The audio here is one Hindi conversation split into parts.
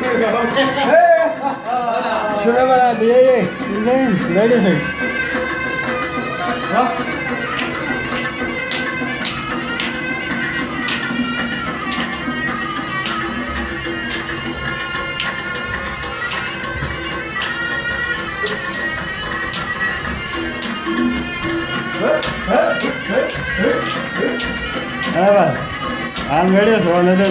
Sudah mana dia ye? Ready sih. Apa? I'm ready to run it in.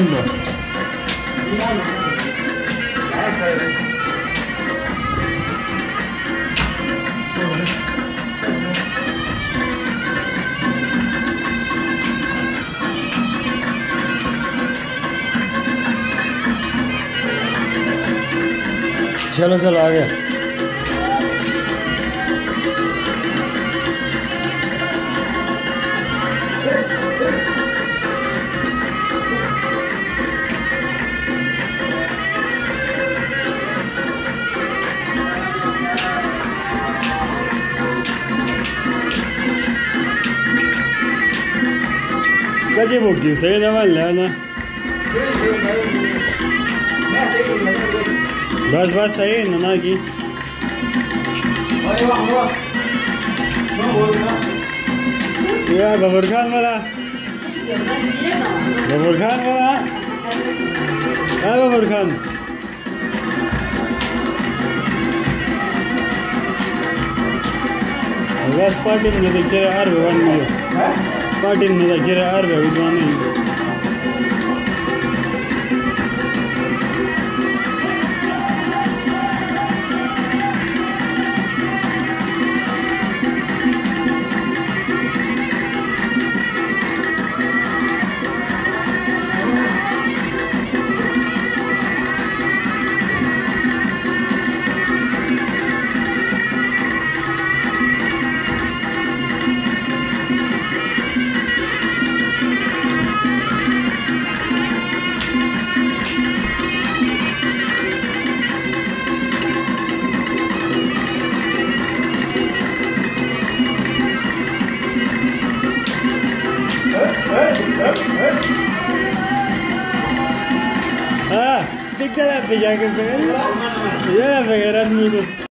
चलो चलो आ गया। Kaji buki saya nama lana. बस बस सही नना की या बबूर खान वाला बबूर खान बस पार्टी में देखिए यार भगवान मुझे पार्टी में देखिए यार भगवान नहीं Ah, tic-tac, ya que pegar, ya la pegarán mucho.